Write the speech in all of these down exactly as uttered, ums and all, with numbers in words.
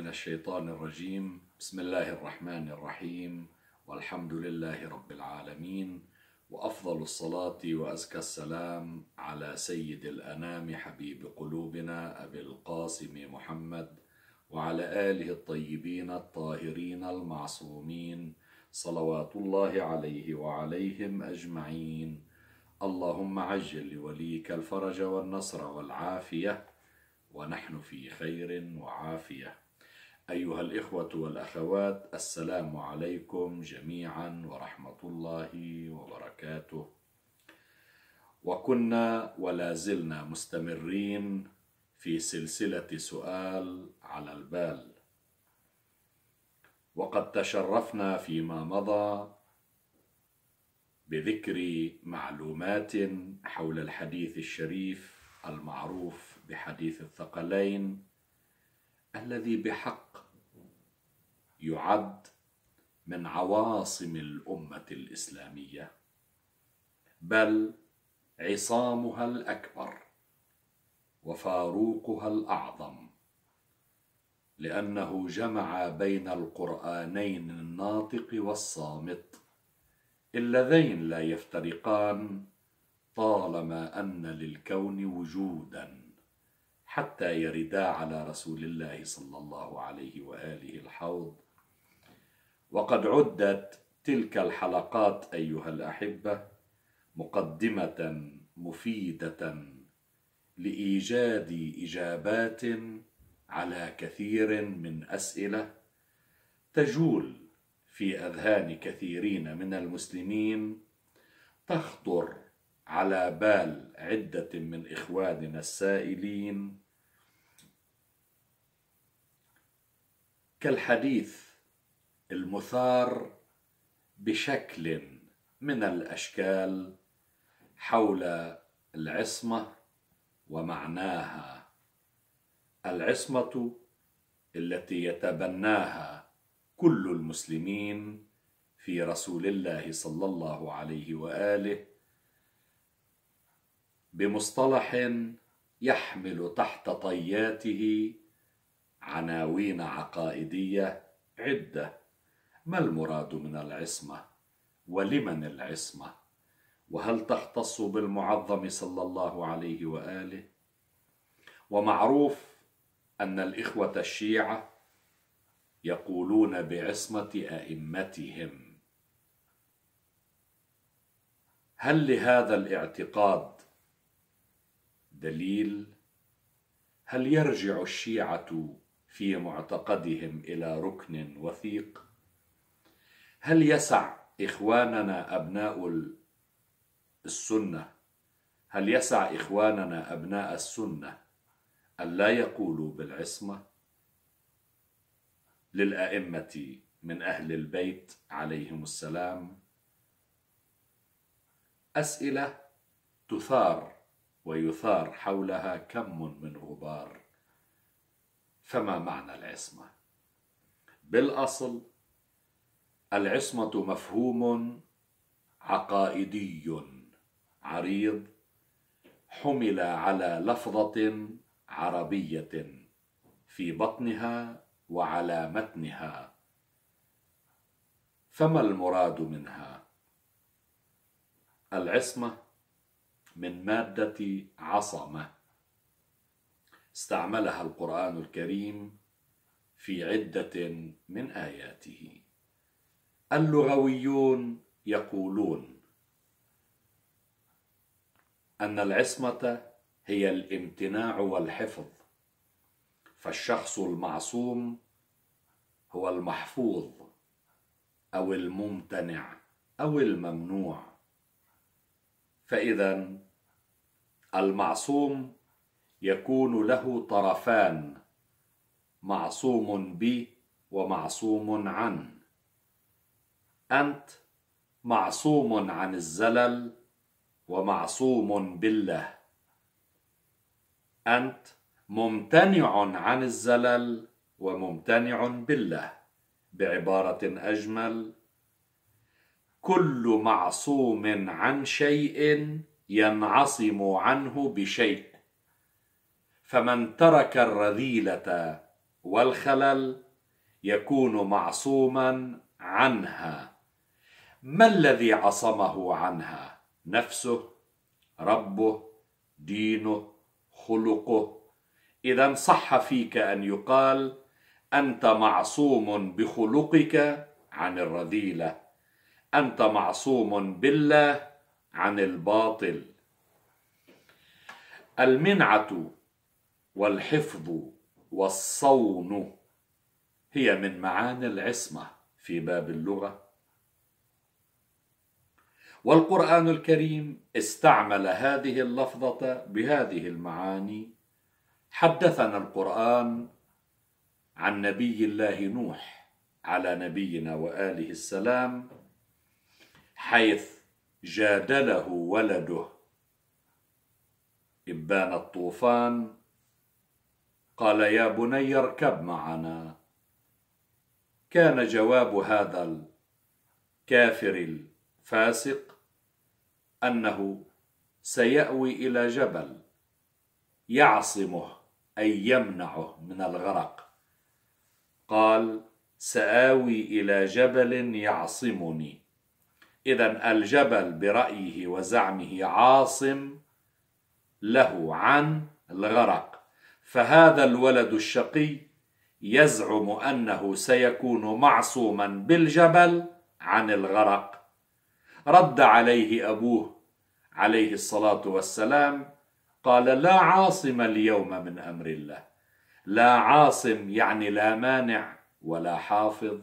الشيطان الرجيم. بسم الله الرحمن الرحيم، والحمد لله رب العالمين، وأفضل الصلاة وأزكى السلام على سيد الأنام حبيب قلوبنا أبي القاسم محمد وعلى آله الطيبين الطاهرين المعصومين صلوات الله عليه وعليهم أجمعين. اللهم عجل لوليك الفرج والنصر والعافية، ونحن في خير وعافية. أيها الإخوة والأخوات، السلام عليكم جميعا ورحمة الله وبركاته. وكنا ولا زلنا مستمرين في سلسلة سؤال على البال، وقد تشرفنا فيما مضى بذكر معلومات حول الحديث الشريف المعروف بحديث الثقلين، الذي بحق يعد من عواصم الأمة الإسلامية، بل عصامها الأكبر وفاروقها الأعظم، لأنه جمع بين القرآنين الناطق والصامت اللذين لا يفترقان طالما أن للكون وجودا، حتى يردا على رسول الله صلى الله عليه وآله الحوض. وقد عدت تلك الحلقات أيها الأحبة مقدمة مفيدة لإيجاد إجابات على كثير من أسئلة تجول في أذهان كثيرين من المسلمين، تخطر على بال عدة من إخواننا السائلين، كالحديث المثار بشكل من الأشكال حول العصمة ومعناها، العصمة التي يتبناها كل المسلمين في رسول الله صلى الله عليه وآله بمصطلح يحمل تحت طياته عناوين عقائدية عدة. ما المراد من العصمة؟ ولمن العصمة؟ وهل تختص بالمعظم صلى الله عليه وآله؟ ومعروف أن الإخوة الشيعة يقولون بعصمة أئمتهم. هل لهذا الاعتقاد دليل؟ هل يرجع الشيعة في معتقدهم إلى ركن وثيق؟ هل يسع إخواننا أبناء السنة هل يسع إخواننا أبناء السنة أن لا يقولوا بالعصمة للأئمة من أهل البيت عليهم السلام؟ أسئلة تثار ويثار حولها كم من غبار. فما معنى العصمة؟ بالأصل العصمة مفهوم عقائدي عريض حمل على لفظة عربية في بطنها وعلى متنها. فما المراد منها؟ العصمة من مادة عصمة، استعملها القرآن الكريم في عدة من آياته. اللغويون يقولون أن العصمة هي الامتناع والحفظ، فالشخص المعصوم هو المحفوظ أو الممتنع أو الممنوع. فإذا المعصوم يكون له طرفان، معصوم به ومعصوم عنه. أنت معصوم عن الزلل ومعصوم بالله، أنت ممتنع عن الزلل وممتنع بالله. بعبارة أجمل، كل معصوم عن شيء ينعصم عنه بشيء، فمن ترك الرذيلة والخلل يكون معصوما عنها. ما الذي عصمه عنها؟ نفسه، ربه، دينه، خلقه. إذا صح فيك أن يقال أنت معصوم بخلقك عن الرذيلة، أنت معصوم بالله عن الباطل. المنعة والحفظ والصون هي من معاني العصمة في باب اللغة، والقرآن الكريم استعمل هذه اللفظة بهذه المعاني. حدثنا القرآن عن نبي الله نوح على نبينا وآله السلام، حيث جادله ولده إبان الطوفان، قال يا بني اركب معنا. كان جواب هذا الكافر الفاسق أنه سيأوي إلى جبل يعصمه أي يمنعه من الغرق. قال سآوي إلى جبل يعصمني. إذن الجبل برأيه وزعمه عاصم له عن الغرق، فهذا الولد الشقي يزعم أنه سيكون معصوما بالجبل عن الغرق. رد عليه أبوه عليه الصلاة والسلام قال لا عاصم اليوم من أمر الله. لا عاصم يعني لا مانع ولا حافظ.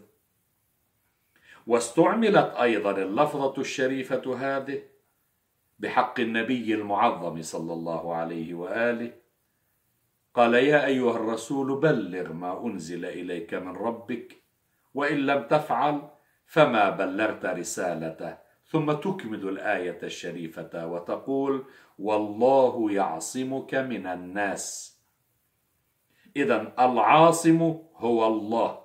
واستعملت أيضا اللفظة الشريفة هذه بحق النبي المعظم صلى الله عليه وآله. قال يا أيها الرسول بلغ ما أنزل إليك من ربك وإن لم تفعل فما بلغت رسالته، ثم تكمل الآية الشريفة وتقول والله يعصمك من الناس. إذن العاصم هو الله.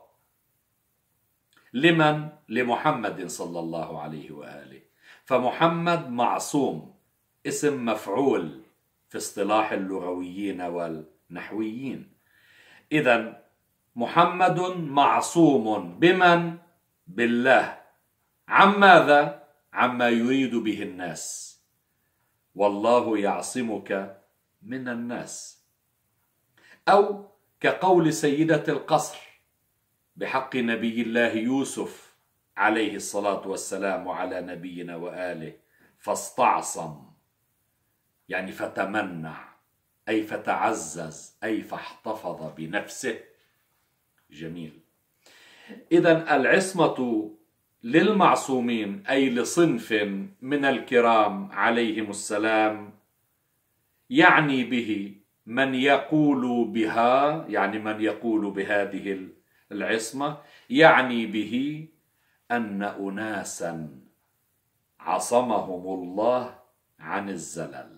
لمن؟ لمحمد صلى الله عليه وآله. فمحمد معصوم، اسم مفعول في اصطلاح اللغويين والنحويين. إذن محمد معصوم بمن؟ بالله. عن ماذا؟ عما يريد به الناس. والله يعصمك من الناس. أو كقول سيدة القصر بحق نبي الله يوسف عليه الصلاة والسلام على نبينا وآله، فاستعصم يعني فتمنع، أي فتعزز، أي فاحتفظ بنفسه. جميل. إذن العصمة للمعصومين أي لصنف من الكرام عليهم السلام، يعني به من يقول بها، يعني من يقول بهذه العصمة، يعني به أن أناسا عصمهم الله عن الزلل.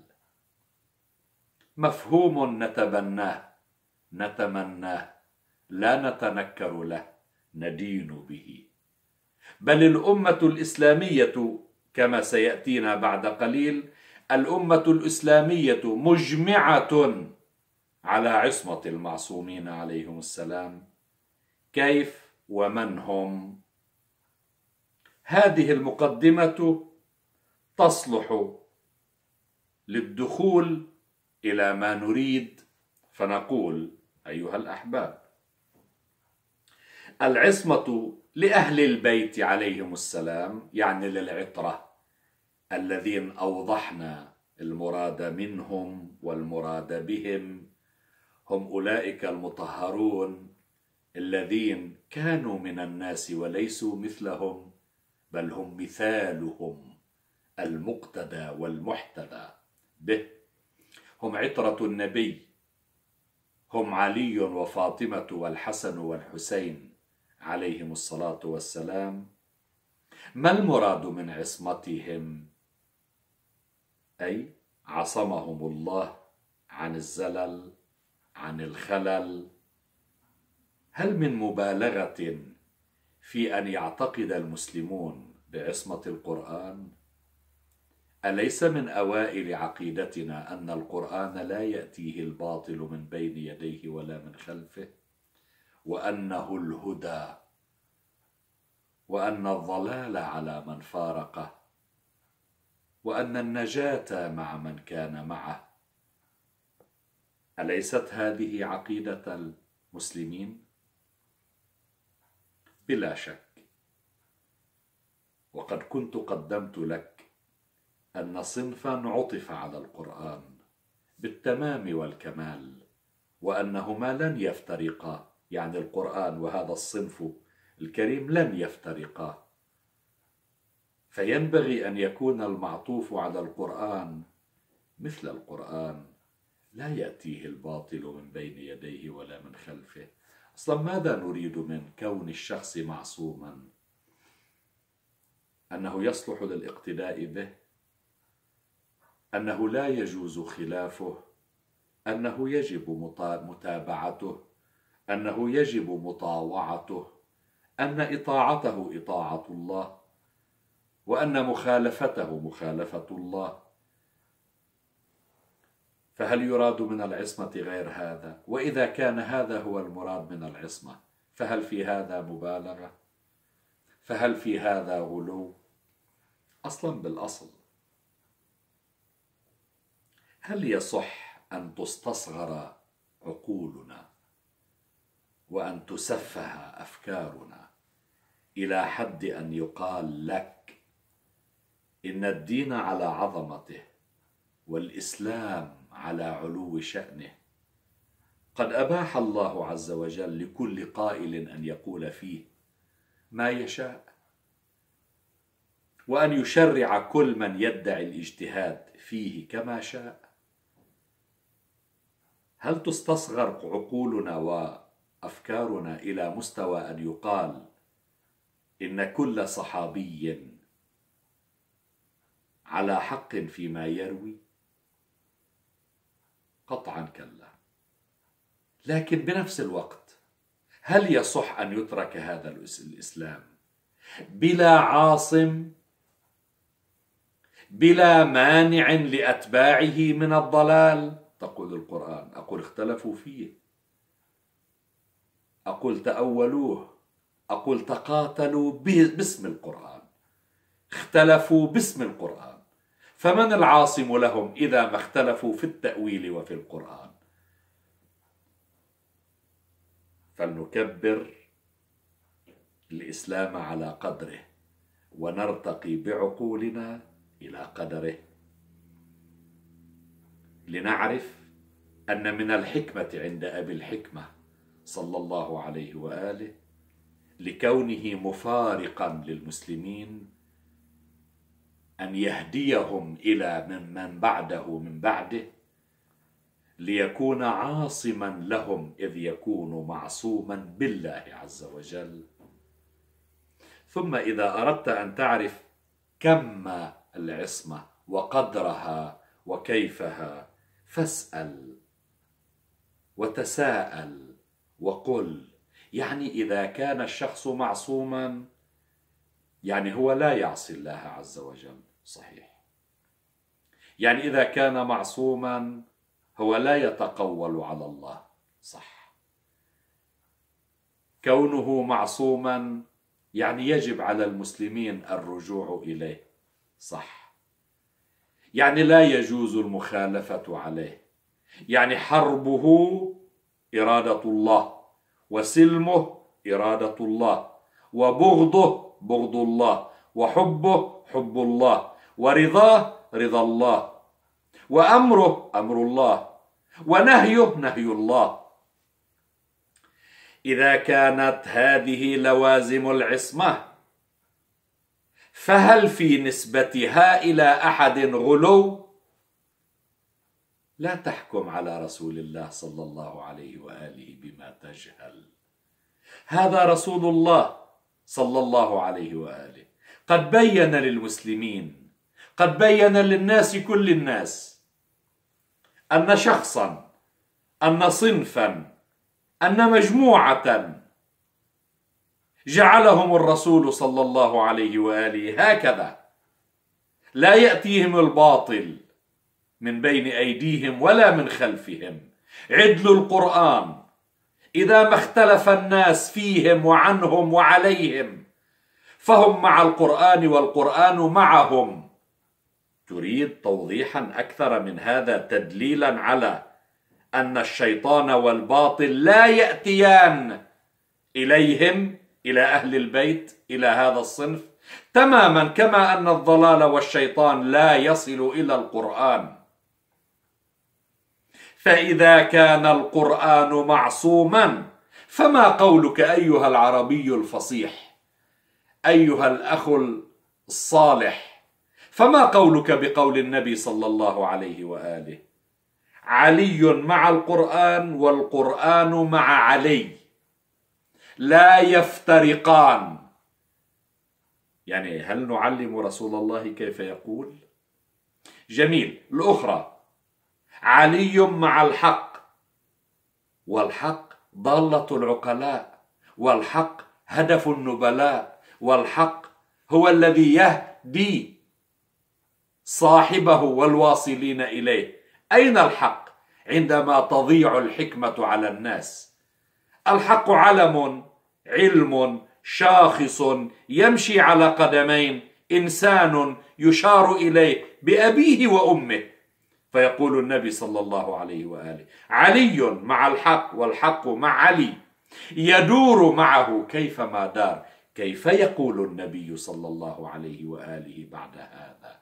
مفهوم نتبناه نتمناه، لا نتنكر له، ندين به. بل الأمة الإسلامية كما سيأتينا بعد قليل، الأمة الإسلامية مجمعة على عصمة المعصومين عليهم السلام. كيف ومن هم؟ هذه المقدمة تصلح للدخول إلى ما نريد، فنقول أيها الأحباب، العصمة لأهل البيت عليهم السلام، يعني للعطرة الذين أوضحنا المراد منهم والمراد بهم، هم أولئك المطهرون الذين كانوا من الناس وليسوا مثلهم، بل هم مثالهم المقتدى والمحتذى به. هم عطرة النبي، هم علي وفاطمة والحسن والحسين عليهم الصلاة والسلام. ما المراد من عصمتهم؟ أي عصمهم الله عن الزلل، عن الخلل. هل من مبالغة في أن يعتقد المسلمون بعصمة القرآن؟ أليس من أوائل عقيدتنا أن القرآن لا يأتيه الباطل من بين يديه ولا من خلفه؟ وأنه الهدى، وأن الضلال على من فارقه، وأن النجاة مع من كان معه. أليست هذه عقيدة المسلمين؟ بلا شك. وقد كنت قدمت لك أن صنفا عطف على القرآن بالتمام والكمال، وأنهما لن يفترقا، يعني القرآن وهذا الصنف الكريم لن يفترقا. فينبغي أن يكون المعطوف على القرآن مثل القرآن، لا يأتيه الباطل من بين يديه ولا من خلفه. أصلا ماذا نريد من كون الشخص معصوما؟ أنه يصلح للاقتداء به، أنه لا يجوز خلافه، أنه يجب متابعته، أنه يجب مطاوعته، أن إطاعته إطاعة الله، وأن مخالفته مخالفة الله. فهل يراد من العصمة غير هذا؟ وإذا كان هذا هو المراد من العصمة، فهل في هذا مبالغة؟ فهل في هذا غلو؟ أصلا بالأصل هل يصح أن تستصغر عقولنا وأن تسفه أفكارنا إلى حد أن يقال لك إن الدين على عظمته والإسلام على علو شأنه قد أباح الله عز وجل لكل قائل أن يقول فيه ما يشاء، وأن يشرع كل من يدعي الاجتهاد فيه كما شاء؟ هل تستصغر عقولنا وأفكارنا إلى مستوى أن يقال إن كل صحابي على حق فيما يروي؟ قطعا كلا. لكن بنفس الوقت هل يصح أن يترك هذا الإسلام بلا عاصم، بلا مانع لأتباعه من الضلال؟ تقول القرآن. أقول اختلفوا فيه، أقول تأولوه، أقول تقاتلوا باسم القرآن، اختلفوا باسم القرآن. فمن العاصم لهم إذا ما اختلفوا في التأويل وفي القرآن؟ فلنكبر الإسلام على قدره ونرتقي بعقولنا إلى قدره، لنعرف أن من الحكمة عند أبي الحكمة صلى الله عليه وآله لكونه مفارقا للمسلمين أن يهديهم إلى من, من بعده من بعده ليكون عاصما لهم إذ يكون معصوما بالله عز وجل. ثم إذا أردت أن تعرف كم العصمة وقدرها وكيفها فاسأل وتساءل وقل. يعني إذا كان الشخص معصوما يعني هو لا يعصي الله عز وجل، صحيح. يعني إذا كان معصوما هو لا يتقول على الله، صح. كونه معصوما يعني يجب على المسلمين الرجوع إليه، صح. يعني لا يجوز المخالفة عليه، يعني حربه إرادة الله، وسلمه إرادة الله، وبغضه بغض الله، وحبه حب الله، ورضاه رضا الله، وأمره أمر الله، ونهيه نهي الله. إذا كانت هذه لوازم العصمة فهل في نسبتها إلى أحد غلو؟ لا تحكم على رسول الله صلى الله عليه وآله بما تجهل. هذا رسول الله صلى الله عليه وآله قد بين للمسلمين، قد بين للناس كل الناس أن شخصا، أن صنفا، أن مجموعة جعلهم الرسول صلى الله عليه وآله هكذا، لا يأتيهم الباطل من بين أيديهم ولا من خلفهم. عدل القرآن إذا ما اختلف الناس فيهم وعنهم وعليهم فهم مع القرآن والقرآن معهم. تريد توضيحا أكثر من هذا تدليلا على أن الشيطان والباطل لا يأتيان إليهم، إلى أهل البيت، إلى هذا الصنف، تماما كما أن الضلال والشيطان لا يصل إلى القرآن. فإذا كان القرآن معصوما فما قولك أيها العربي الفصيح، أيها الأخ الصالح، فما قولك بقول النبي صلى الله عليه وآله: علي مع القرآن والقرآن مع علي لا يفترقان؟ يعني هل نعلم رسول الله كيف يقول؟ جميل. الأخرى: علي مع الحق، والحق ضالة العقلاء، والحق هدف النبلاء، والحق هو الذي يهدي صاحبه والواصلين إليه. أين الحق عندما تضيع الحكمة على الناس؟ الحق علم، علم، شاخص يمشي على قدمين، إنسان يشار إليه بأبيه وأمه. فيقول النبي صلى الله عليه وآله: علي مع الحق والحق مع علي، يدور معه كيفما دار. كيف يقول النبي صلى الله عليه وآله بعد هذا؟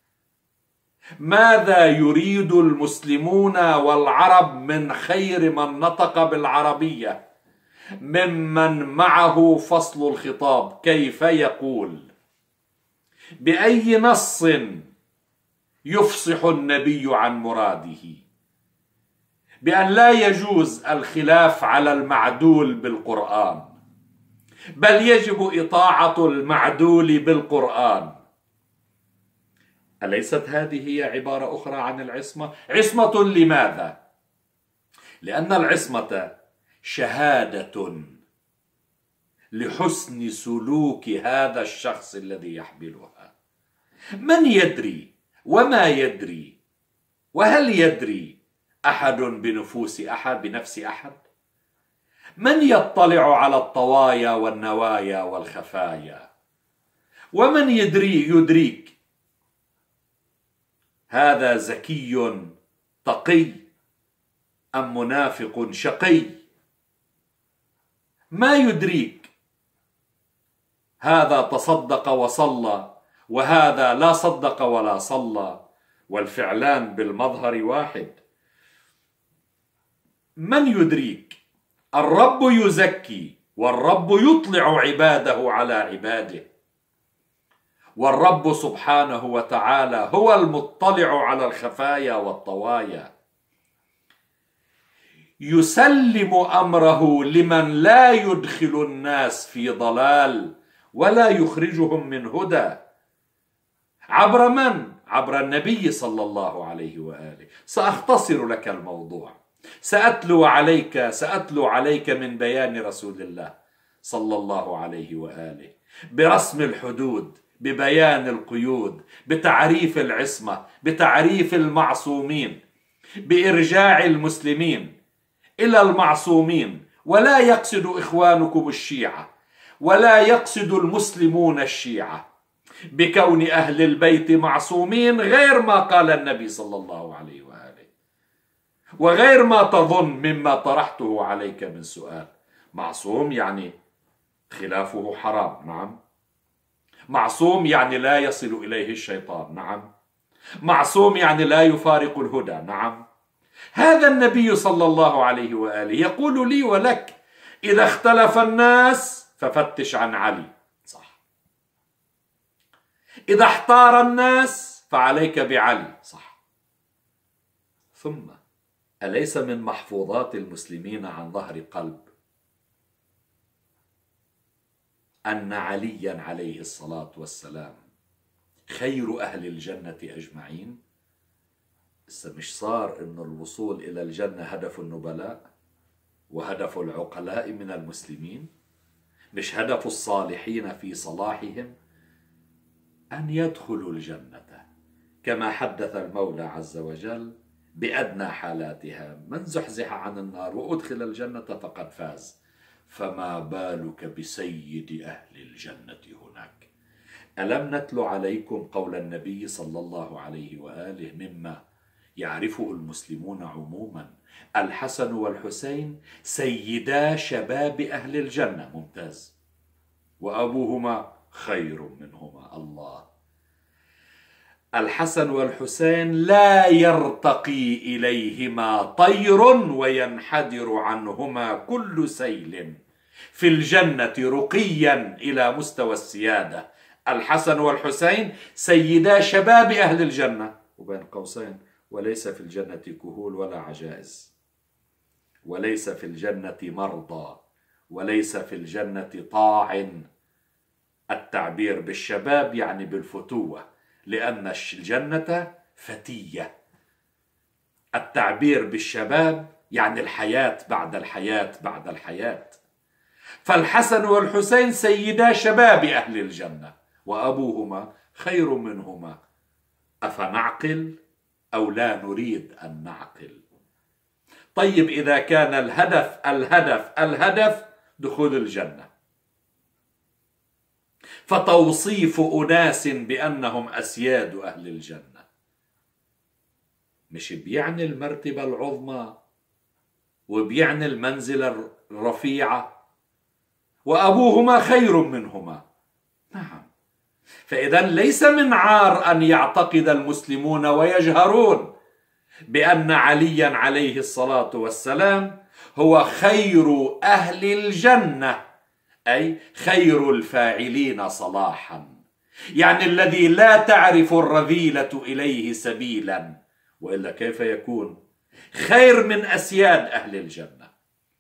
ماذا يريد المسلمون والعرب من خير من نطق بالعربية ممن معه فصل الخطاب؟ كيف يقول؟ بأي نص يفصح النبي عن مراده بأن لا يجوز الخلاف على المعدول بالقرآن، بل يجب إطاعة المعدول بالقرآن؟ أليست هذه هي عبارة أخرى عن العصمة؟ عصمة لماذا؟ لأن العصمة شهادة لحسن سلوك هذا الشخص الذي يحملها. من يدري وما يدري، وهل يدري أحد بنفوس أحد، بنفس أحد؟ من يطلع على الطوايا والنوايا والخفايا؟ ومن يدري يدريك هذا ذكي تقي أم منافق شقي؟ ما يدريك هذا تصدق وصلى وهذا لا صدق ولا صلى، والفعلان بالمظهر واحد. من يدريك؟ الرب يزكي، والرب يطلع عباده على عباده، والرب سبحانه وتعالى هو المطلع على الخفايا والطوايا. يسلم أمره لمن لا يدخل الناس في ضلال ولا يخرجهم من هدى. عبر من؟ عبر النبي صلى الله عليه وآله. سأختصر لك الموضوع، سأتلو عليك سأتلو عليك من بيان رسول الله صلى الله عليه وآله، برسم الحدود، ببيان القيود، بتعريف العصمة، بتعريف المعصومين، بإرجاع المسلمين إلى المعصومين. ولا يقصد إخوانكم الشيعة، ولا يقصد المسلمون الشيعة بكون أهل البيت معصومين، غير ما قال النبي صلى الله عليه وآله، وغير ما تظن مما طرحته عليك من سؤال. معصوم يعني خلافه حرام، نعم. معصوم يعني لا يصل إليه الشيطان، نعم. معصوم يعني لا يفارق الهدى، نعم. هذا النبي صلى الله عليه وآله يقول لي ولك: إذا اختلف الناس ففتش عن علي، صح. إذا احتار الناس فعليك بعلي، صح. ثم أليس من محفوظات المسلمين عن ظهر قلب أن عليا عليه الصلاة والسلام خير أهل الجنة أجمعين؟ لسه مش صار إنه الوصول إلى الجنة هدف النبلاء وهدف العقلاء من المسلمين؟ مش هدف الصالحين في صلاحهم أن يدخلوا الجنة كما حدث المولى عز وجل بأدنى حالاتها. من زحزح عن النار وأدخل الجنة فقد فاز، فما بالك بسيد أهل الجنة هناك. ألم نتل عليكم قول النبي صلى الله عليه وآله مما يعرفه المسلمون عموما: الحسن والحسين سيدا شباب أهل الجنة. ممتاز. وأبوهما خير منهما. الله. الحسن والحسين لا يرتقي إليهما طير وينحدر عنهما كل سيل في الجنة رقيا إلى مستوى السيادة. الحسن والحسين سيدا شباب أهل الجنة، وبين قوسين: وليس في الجنة كهول ولا عجائز، وليس في الجنة مرضى، وليس في الجنة طاعن. التعبير بالشباب يعني بالفتوة، لأن الجنة فتية. التعبير بالشباب يعني الحياة بعد الحياة بعد الحياة. فالحسن والحسين سيدا شباب أهل الجنة، وأبوهما خير منهما. أفنعقل أو لا نريد أن نعقل؟ طيب، إذا كان الهدف الهدف الهدف دخول الجنة، فتوصيف أناس بأنهم أسياد أهل الجنة مش بيعني المرتبة العظمى وبيعني المنزلة الرفيعة؟ وأبوهما خير منهما. نعم. فإذا ليس من عار أن يعتقد المسلمون ويجهرون بأن عليا عليه الصلاة والسلام هو خير أهل الجنة، أي خير الفاعلين صلاحا، يعني الذي لا تعرف الرذيلة إليه سبيلا، وإلا كيف يكون خير من أسياد أهل الجنة؟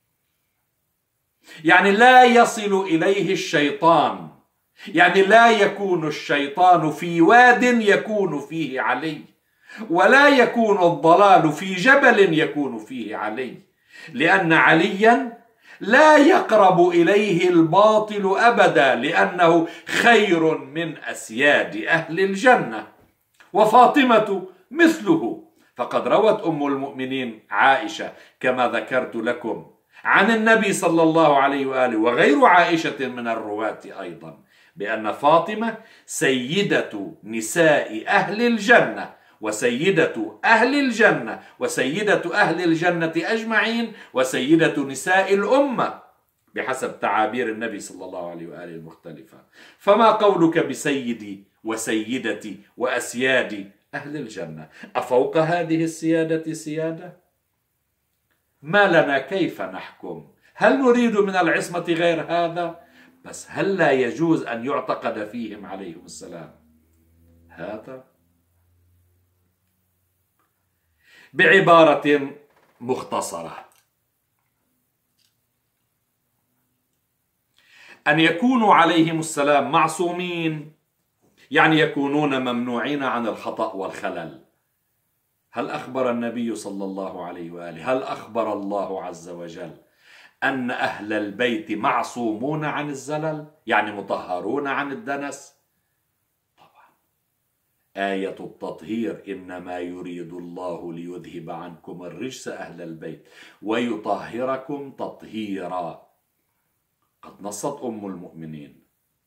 يعني لا يصل إليه الشيطان، يعني لا يكون الشيطان في واد يكون فيه علي، ولا يكون الضلال في جبل يكون فيه علي، لأن عليا لا يقرب إليه الباطل أبدا، لأنه خير من أسياد أهل الجنة. وفاطمة مثله، فقد روت أم المؤمنين عائشة كما ذكرت لكم عن النبي صلى الله عليه وآله، وغير عائشة من الرواة أيضا، بأن فاطمة سيدة نساء أهل الجنة، وسيدة أهل الجنة، وسيدة أهل الجنة أجمعين، وسيدة نساء الأمة بحسب تعابير النبي صلى الله عليه وآله المختلفة. فما قولك بسيدي وسيدتي وأسياد أهل الجنة؟ أفوق هذه السيادة سيادة؟ ما لنا كيف نحكم؟ هل نريد من العصمة غير هذا؟ بس هل لا يجوز أن يعتقد فيهم عليهم السلام هذا؟ بعبارة مختصرة: أن يكونوا عليهم السلام معصومين يعني يكونون ممنوعين عن الخطأ والخلل. هل أخبر النبي صلى الله عليه وآله، هل أخبر الله عز وجل أن أهل البيت معصومون عن الزلل، يعني مطهرون عن الدنس؟ طبعا. آية التطهير: إنما يريد الله ليذهب عنكم الرجس أهل البيت ويطهركم تطهيرا. قد نصت أم المؤمنين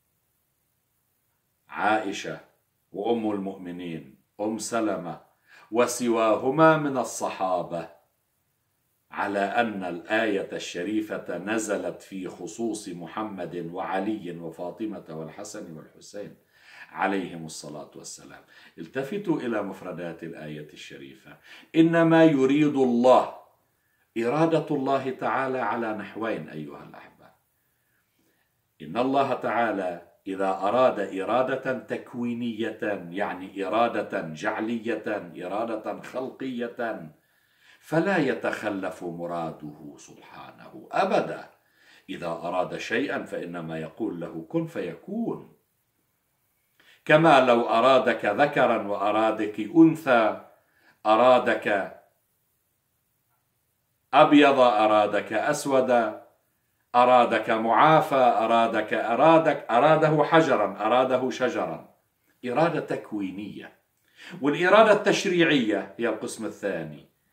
عائشة وأم المؤمنين أم سلمة وسواهما من الصحابة على أن الآية الشريفة نزلت في خصوص محمد وعلي وفاطمة والحسن والحسين عليهم الصلاة والسلام. التفتوا إلى مفردات الآية الشريفة: إنما يريد الله. إرادة الله تعالى على نحوين أيها الأحبة. إن الله تعالى إذا أراد إرادة تكوينية، يعني إرادة جعلية، إرادة خلقية، فلا يتخلف مراده سبحانه أبدا. إذا أراد شيئا فإنما يقول له كن فيكون. كما لو أرادك ذكرا وأرادك أنثى، أرادك أبيض أرادك أسود، أرادك معافى أرادك أرادك أراده حجرا أراده شجرا. إرادة تكوينية. والإرادة التشريعية هي القسم الثاني،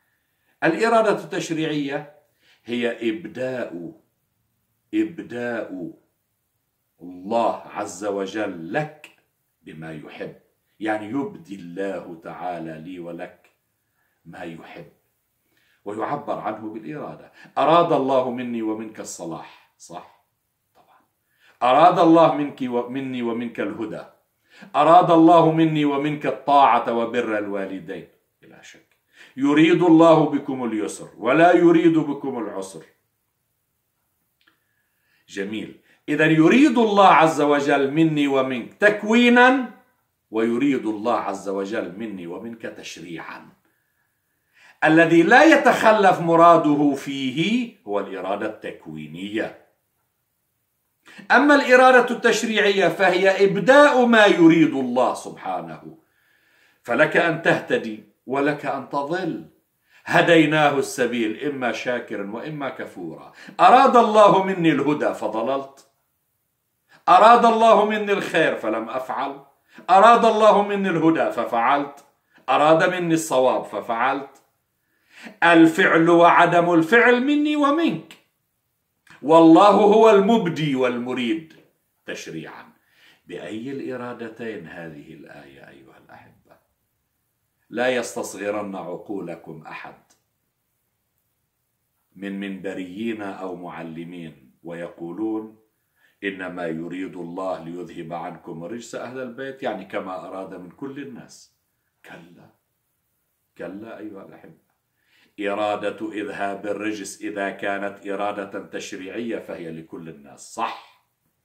الإرادة التشريعية هي إبداء إبداء الله عز وجل لك بما يحب، يعني يبدي الله تعالى لي ولك ما يحب ويعبر عنه بالإرادة. أراد الله مني ومنك الصلاح، صح؟ طبعا. أراد الله منك ومني ومنك الهدى، أراد الله مني ومنك الطاعة وبر الوالدين، بلا شك. يريد الله بكم اليسر ولا يريد بكم العسر. جميل. إذا يريد الله عز وجل مني ومنك تكوينا، ويريد الله عز وجل مني ومنك تشريعا. الذي لا يتخلف مراده فيه هو الإرادة التكوينية. أما الإرادة التشريعية فهي إبداء ما يريد الله سبحانه، فلك أن تهتدي ولك أن تضل. هديناه السبيل إما شاكرا وإما كفورا. أراد الله مني الهدى فضللت، أراد الله مني الخير فلم أفعل، أراد الله مني الهدى ففعلت، أراد مني الصواب ففعلت. الفعل وعدم الفعل مني ومنك، والله هو المبدي والمريد تشريعا. بأي الإرادتين هذه الآية أيها الأحبة؟ لا يستصغرن عقولكم أحد من منبريين أو معلمين ويقولون إنما يريد الله ليذهب عنكم رجس أهل البيت، يعني كما أراد من كل الناس. كلا كلا أيها الأحبة. إرادة إذهاب الرجس إذا كانت إرادة تشريعية فهي لكل الناس، صح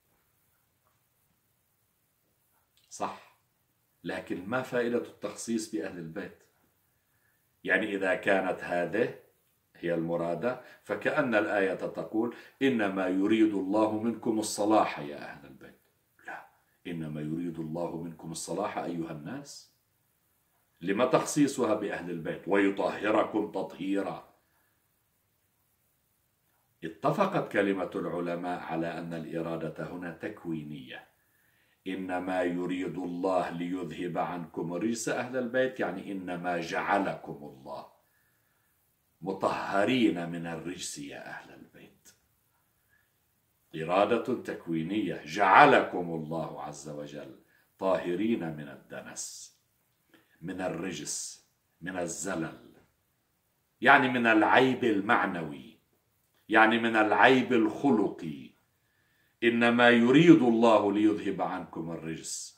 صح، لكن ما فائدة التخصيص بأهل البيت؟ يعني إذا كانت هذه هي المرادة فكأن الآية تقول إنما يريد الله منكم الصلاح يا أهل البيت. لا، إنما يريد الله منكم الصلاح أيها الناس. لما تخصيصها بأهل البيت؟ ويطهركم تطهيرا. اتفقت كلمة العلماء على أن الإرادة هنا تكوينية. إنما يريد الله ليذهب عنكم رجس أهل البيت، يعني إنما جعلكم الله مطهرين من الرجس يا أهل البيت. إرادة تكوينية، جعلكم الله عز وجل طاهرين من الدنس، من الرجس، من الزلل، يعني من العيب المعنوي، يعني من العيب الخلقي. إنما يريد الله ليذهب عنكم الرجس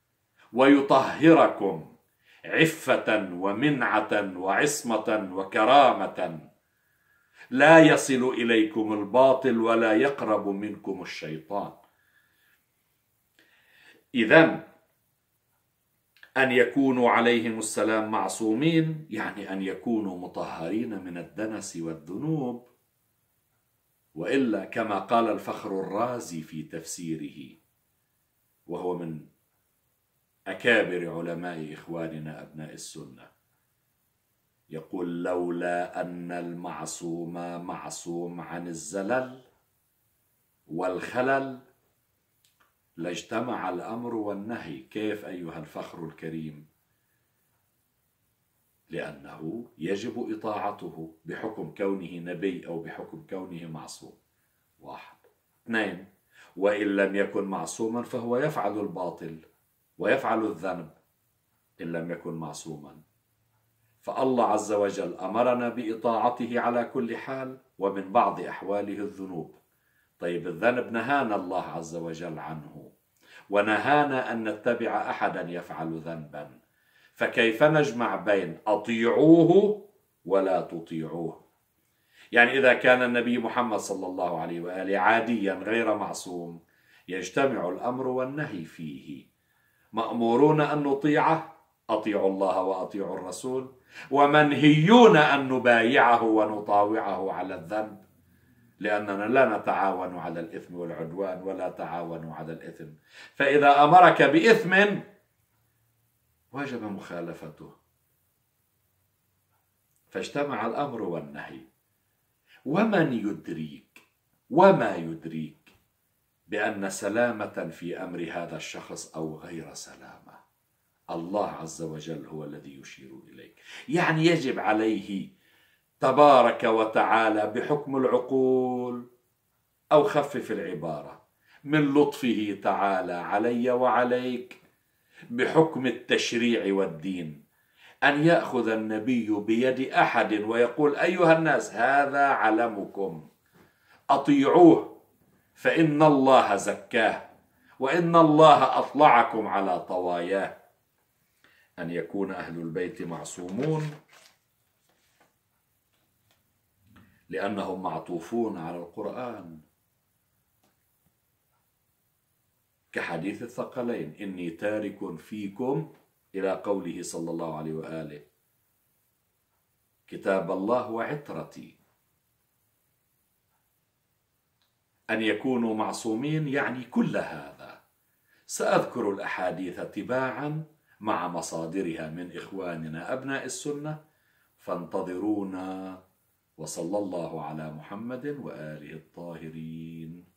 ويطهركم عفة ومنعة وعصمة وكرامة، لا يصل إليكم الباطل ولا يقرب منكم الشيطان. إذن أن يكونوا عليهم السلام معصومين يعني أن يكونوا مطهرين من الدنس والذنوب، وإلا كما قال الفخر الرازي في تفسيره، وهو من أكابر علماء إخواننا أبناء السنة، يقول لولا أن المعصوم معصوم عن الزلل والخلل لاجتمع الأمر والنهي. كيف أيها الفخر الكريم؟ لأنه يجب إطاعته بحكم كونه نبي أو بحكم كونه معصوم. واحد. اثنين، وإن لم يكن معصوما فهو يفعل الباطل ويفعل الذنب إن لم يكن معصوما. فالله عز وجل أمرنا بإطاعته على كل حال، ومن بعض أحواله الذنوب. طيب الذنب نهانا الله عز وجل عنه، ونهانا أن نتبع أحدا يفعل ذنبا، فكيف نجمع بين أطيعوه ولا تطيعوه؟ يعني إذا كان النبي محمد صلى الله عليه وآله عاديا غير معصوم يجتمع الأمر والنهي فيه. مأمورون أن نطيعه، أطيعوا الله وأطيعوا الرسول، ومنهيون أن نبايعه ونطاوعه على الذنب، لأننا لا نتعاون على الإثم والعدوان ولا تعاونوا على الإثم. فإذا أمرك بإثم وجب مخالفته، فاجتمع الأمر والنهي. ومن يدريك وما يدريك بأن سلامة في أمر هذا الشخص أو غير سلامة؟ الله عز وجل هو الذي يشير إليك. يعني يجب عليه تبارك وتعالى بحكم العقول، أو خفف العبارة، من لطفه تعالى علي وعليك بحكم التشريع والدين، أن يأخذ النبي بيد أحد ويقول أيها الناس هذا علمكم أطيعوه فإن الله زكاه وإن الله أطلعكم على طواياه. أن يكون أهل البيت معصومون لأنهم معطوفون على القرآن، كحديث الثقلين إني تارك فيكم إلى قوله صلى الله عليه وآله كتاب الله وعترتي. أن يكونوا معصومين يعني كل هذا. سأذكر الأحاديث تباعا مع مصادرها من إخواننا أبناء السنة، فانتظرونا، وصلى الله على محمد وآله الطاهرين.